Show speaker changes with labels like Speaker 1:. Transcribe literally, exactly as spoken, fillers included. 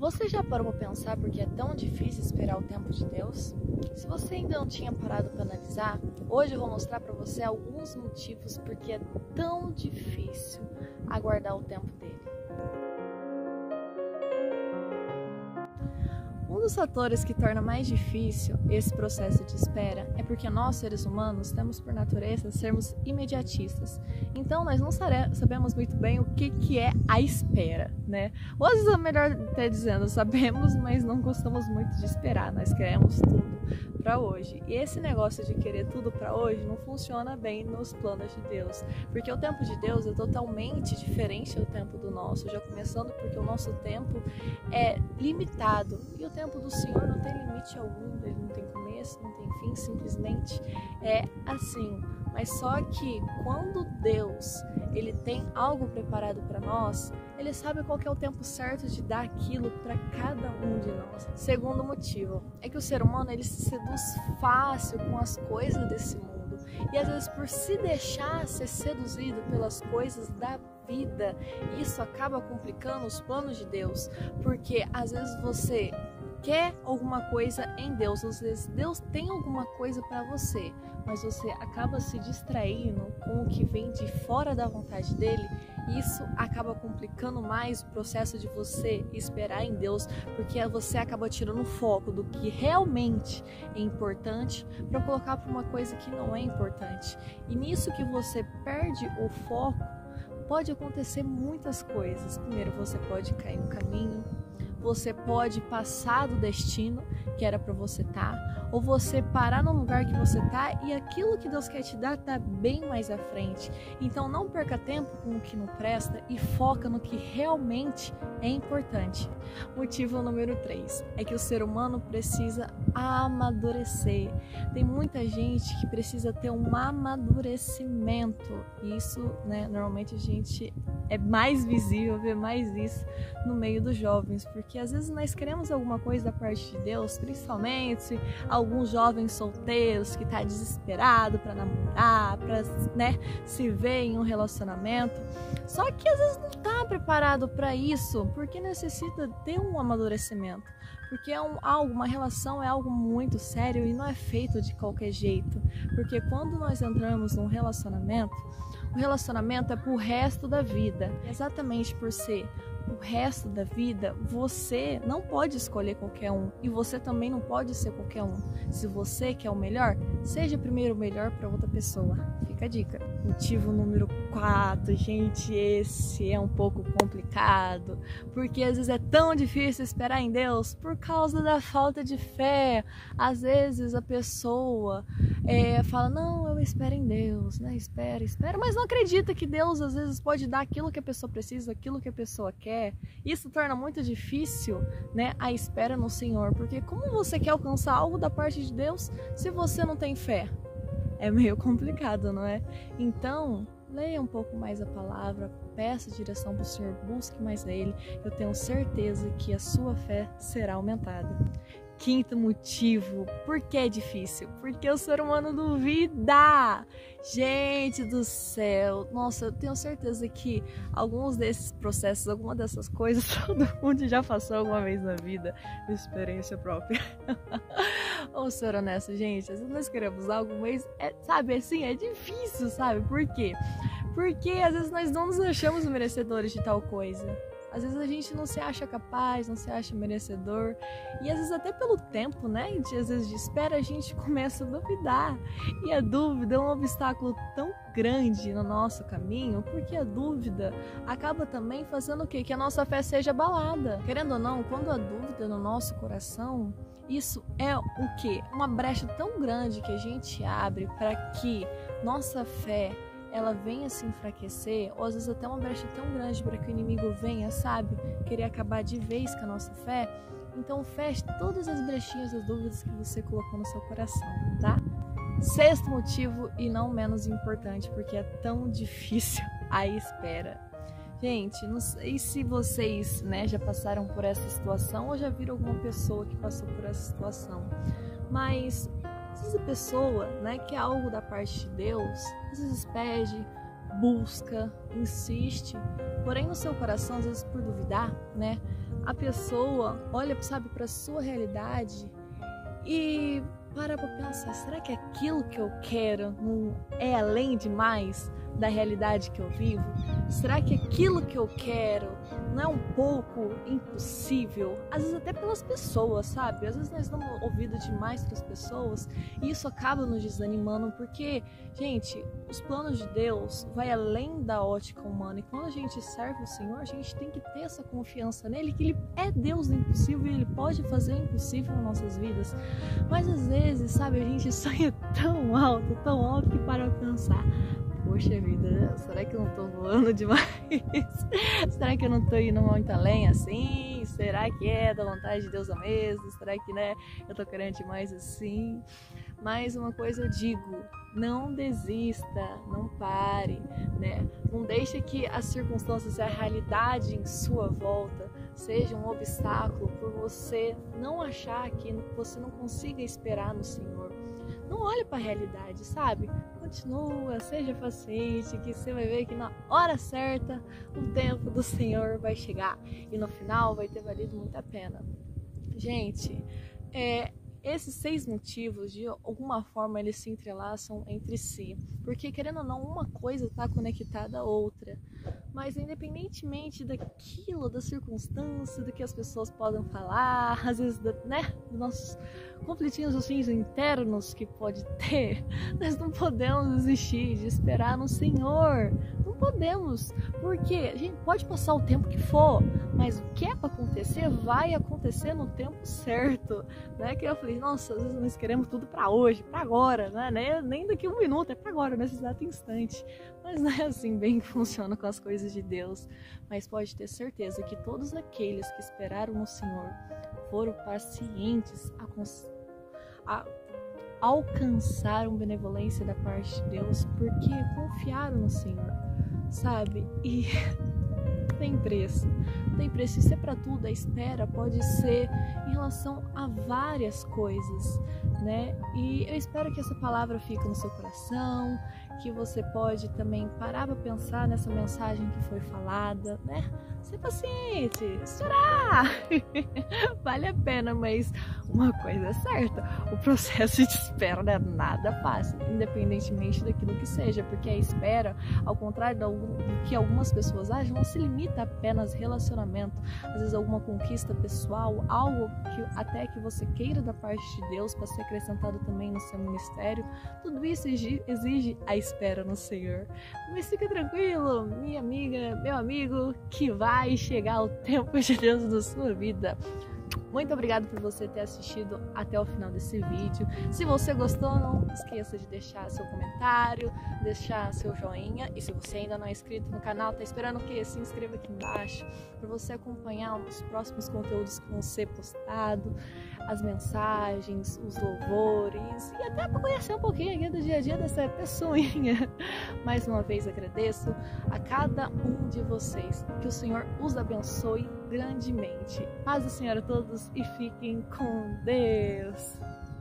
Speaker 1: Você já parou para pensar porque é tão difícil esperar o tempo de Deus? Se você ainda não tinha parado para analisar, hoje eu vou mostrar para você alguns motivos porque é tão difícil aguardar o tempo dele. Um dos fatores que torna mais difícil esse processo de espera é porque nós, seres humanos, temos por natureza sermos imediatistas. Então, nós não sabemos muito bem o que, que é a espera, né? Ou às vezes é melhor até dizendo, sabemos, mas não gostamos muito de esperar. Nós queremos tudo para hoje. E esse negócio de querer tudo para hoje não funciona bem nos planos de Deus. Porque o tempo de Deus é totalmente diferente do tempo do nosso. Já começando porque o nosso tempo é limitado. E o tempo do Senhor não tem limite algum, ele não tem começo, não tem fim, simplesmente é assim. Mas só que quando Deus ele tem algo preparado para nós, ele sabe qual que é o tempo certo de dar aquilo para cada um de nós. Segundo motivo é que o ser humano ele se seduz fácil com as coisas desse mundo e às vezes por se deixar ser seduzido pelas coisas da vida, isso acaba complicando os planos de Deus, porque às vezes você quer alguma coisa em Deus, às vezes Deus tem alguma coisa para você, mas você acaba se distraindo com o que vem de fora da vontade dele, e isso acaba complicando mais o processo de você esperar em Deus, porque você acaba tirando o foco do que realmente é importante para colocar para uma coisa que não é importante. E nisso que você perde o foco, pode acontecer muitas coisas. Primeiro, você pode cair no caminho, você pode passar do destino que era para você estar, ou você parar no lugar que você está e aquilo que Deus quer te dar está bem mais à frente. Então não perca tempo com o que não presta e foca no que realmente é importante. Motivo número três é que o ser humano precisa amadurecer. Tem muita gente que precisa ter um amadurecimento. Isso, né, normalmente a gente é mais visível, vê mais isso no meio dos jovens, porque às vezes nós queremos alguma coisa da parte de Deus, principalmente alguns jovens solteiros que tá desesperado para namorar, para, né, se ver em um relacionamento, só que às vezes não tá preparado para isso, porque necessita ter um amadurecimento, porque é um, algo, uma relação é algo muito sério e não é feito de qualquer jeito, porque quando nós entramos num relacionamento, o relacionamento é pro resto da vida, exatamente por ser o resto da vida, você não pode escolher qualquer um e você também não pode ser qualquer um. Se você quer o melhor, seja primeiro o melhor para outra pessoa. Fica a dica. Motivo número quatro, gente, esse é um pouco complicado, porque às vezes é tão difícil esperar em Deus por causa da falta de fé. Às vezes a pessoa é, fala, não, eu espero em Deus, né? Espera, espera, mas não acredita que Deus às vezes pode dar aquilo que a pessoa precisa, aquilo que a pessoa quer. Isso torna muito difícil, né, a espera no Senhor, porque como você quer alcançar algo da parte de Deus se você não tem fé? É meio complicado, não é? Então, leia um pouco mais a palavra, peça direção para o Senhor, busque mais Ele. Eu tenho certeza que a sua fé será aumentada. Quinto motivo, por que é difícil? Porque o ser humano duvida. Gente do céu, nossa, eu tenho certeza que alguns desses processos, alguma dessas coisas, todo mundo já passou alguma vez na vida, experiência própria. Vamos ser honestos, gente, às vezes nós queremos algo, mas, é, sabe, assim, é difícil, sabe? Por quê? Porque às vezes nós não nos achamos merecedores de tal coisa. Às vezes a gente não se acha capaz, não se acha merecedor. E às vezes até pelo tempo, né? De, às vezes de espera, a gente começa a duvidar. E a dúvida é um obstáculo tão grande no nosso caminho, porque a dúvida acaba também fazendo o quê? Que a nossa fé seja abalada. Querendo ou não, quando a dúvida no nosso coração, isso é o quê? Uma brecha tão grande que a gente abre para que nossa fé ela venha se enfraquecer, ou às vezes até uma brecha tão grande para que o inimigo venha, sabe, querer acabar de vez com a nossa fé. Então feche todas as brechinhas, as dúvidas que você colocou no seu coração, tá? Sexto motivo, e não menos importante, porque é tão difícil a espera. Gente, não sei se vocês, né, já passaram por essa situação ou já viram alguma pessoa que passou por essa situação, mas às vezes a pessoa, né, quer algo da parte de Deus, às vezes pede, busca, insiste, porém no seu coração, às vezes por duvidar, né, a pessoa olha, sabe, para sua realidade e para pra pensar, será que aquilo que eu quero não é além demais da realidade que eu vivo? Será que aquilo que eu quero não é um pouco impossível? Às vezes até pelas pessoas, sabe? Às vezes nós damos ouvido demais para as pessoas e isso acaba nos desanimando, porque, gente, os planos de Deus vai além da ótica humana, e quando a gente serve o Senhor, a gente tem que ter essa confiança nele, que ele é Deus do impossível e ele pode fazer o impossível nas nossas vidas. Mas às vezes, sabe, a gente sonha tão alto, tão alto que para pensar, poxa vida, será que eu não tô voando demais? Será que eu não tô indo muito além assim? Será que é da vontade de Deus a mesmo? Será que, né, eu tô querendo demais assim? Mas uma coisa eu digo, não desista, não pare, né? Não deixe que as circunstâncias e a realidade em sua volta seja um obstáculo por você não achar que você não consiga esperar no Senhor. Não olhe para a realidade, sabe? Continua, seja paciente, que você vai ver que na hora certa o tempo do Senhor vai chegar e no final vai ter valido muito a pena. Gente, é, esses seis motivos, de alguma forma, eles se entrelaçam entre si, porque querendo ou não, uma coisa está conectada à outra. Mas independentemente daquilo, da circunstância, do que as pessoas podem falar, às vezes, né, dos nossos conflitinhos assim, internos que pode ter, nós não podemos desistir de esperar no Senhor. Não podemos, porque a gente pode passar o tempo que for, mas o que é para acontecer vai acontecer no tempo certo, né? Que eu falei, nossa, às vezes nós queremos tudo para hoje, para agora, né? Nem daqui a um minuto, é para agora, nesse exato instante. Mas não é assim bem que funciona com as coisas de Deus. Mas pode ter certeza que todos aqueles que esperaram no Senhor foram pacientes a, cons- a alcançar uma benevolência da parte de Deus, porque confiaram no Senhor, sabe? E tem preço, tem preço. Isso é para tudo. A espera pode ser em relação a várias coisas, né? E eu espero que essa palavra fique no seu coração, que você pode também parar para pensar nessa mensagem que foi falada, né? Ser paciente, chorar, vale a pena, mas uma coisa é certa, o processo de espera não é nada fácil, independentemente daquilo que seja, porque a espera, ao contrário do que algumas pessoas acham, não se limita apenas relacionamento, às vezes alguma conquista pessoal, algo que até que você queira da parte de Deus para ser acrescentado também no seu ministério, tudo isso exige a espera no Senhor. Mas fica tranquilo, minha amiga, meu amigo, que vai chegar o tempo de Deus na sua vida. Muito obrigada por você ter assistido até o final desse vídeo. Se você gostou, não esqueça de deixar seu comentário, deixar seu joinha. E se você ainda não é inscrito no canal, tá esperando o quê? Se inscreva aqui embaixo para você acompanhar os próximos conteúdos que vão ser postados, as mensagens, os louvores e até para conhecer um pouquinho aqui do dia a dia dessa pessoinha. Mais uma vez agradeço a cada um de vocês. Que o Senhor os abençoe grandemente. Paz do Senhor a todos e fiquem com Deus.